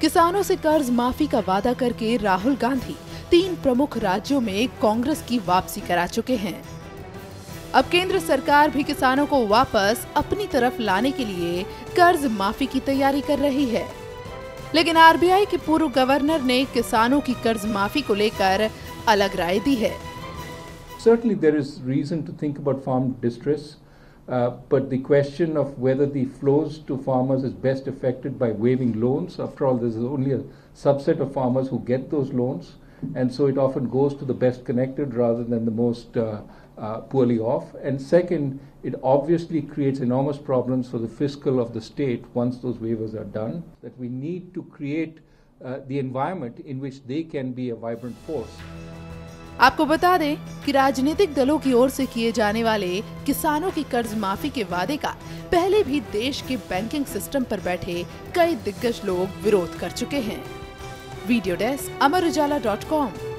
किसानों से कर्ज माफी का वादा करके राहुल गांधी 3 प्रमुख राज्यों में कांग्रेस की वापसी करा चुके हैं। अब केंद्र सरकार भी किसानों को वापस अपनी तरफ लाने के लिए कर्ज माफी की तैयारी कर रही है। लेकिन आरबीआई के पूर्व गवर्नर ने किसानों की कर्ज माफी को लेकर अलग राय दी है। Certainly there is reason to think about farm distress, but the question of whether the flows to farmers is best affected by waiving loans. After all, there is only a subset of farmers who get those loans, and so it often goes to the best connected rather than the most poorly off. And second, it obviously creates enormous problems for the fiscal of the state once those waivers are done. That we need to create the environment in which they can be a vibrant force. आपको बता दें कि राजनीतिक दलों की ओर से किए जाने वाले किसानों की कर्ज माफी के वादे का पहले भी देश के बैंकिंग सिस्टम पर बैठे कई दिग्गज लोग विरोध कर चुके हैं। Video desk, Amar Ujala dot com.